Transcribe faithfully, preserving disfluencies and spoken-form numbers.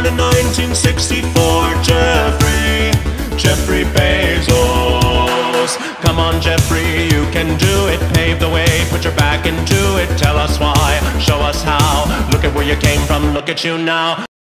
in nineteen sixty-four. Jeffrey, Jeffrey Bezos. Come on, Jeffrey, you can do it. Pave the way, put your back into it. Tell us why, show us how. Look at where you came from, look at you now.